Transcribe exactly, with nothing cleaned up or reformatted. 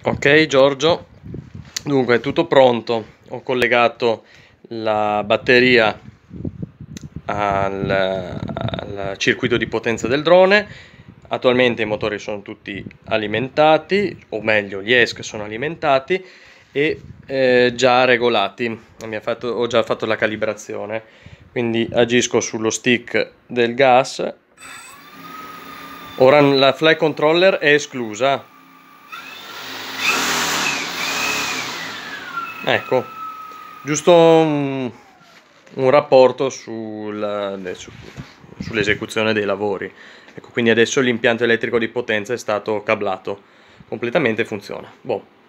Ok Giorgio, dunque è tutto pronto, ho collegato la batteria al, al circuito di potenza del drone. Attualmente i motori sono tutti alimentati, o meglio gli E S C sono alimentati e eh, già regolati. Mi ha fatto, ho già fatto la calibrazione, quindi agisco sullo stick del gas. Ora la flight controller è esclusa. Ecco, giusto un, un rapporto sul, su, sull'esecuzione dei lavori. Ecco, quindi adesso l'impianto elettrico di potenza è stato cablato completamente, funziona. Boh.